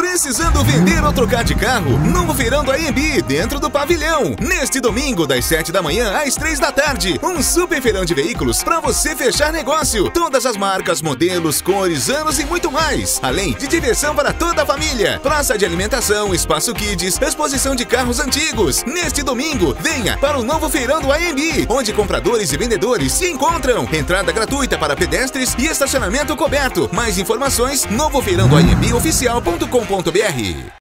Precisando vender ou trocar de carro? Novo feirão do AMB dentro do pavilhão. Neste domingo, das 7 da manhã às 3 da tarde. Um super feirão de veículos para você fechar negócio. Todas as marcas, modelos, cores, anos e muito mais. Além de diversão para toda a família. Praça de alimentação, espaço kids, exposição de carros antigos. Neste domingo, venha para o novo feirão do AMB, onde compradores e vendedores se encontram. Entrada gratuita para pedestres e estacionamento coberto. Mais informações, novofeirãodoamboficial.com.br.